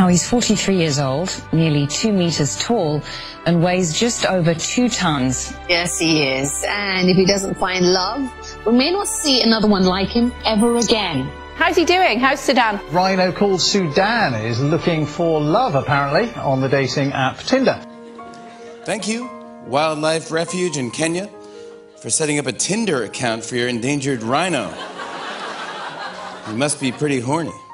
Now, he's 43 years old, nearly 2 meters tall, and weighs just over 2 tons. Yes, he is. And if he doesn't find love, we may not see another one like him ever again. How's he doing? How's Sudan? Rhino called Sudan is looking for love, apparently, on the dating app Tinder. Thank you, Wildlife Refuge in Kenya, for setting up a Tinder account for your endangered rhino. You must be pretty horny.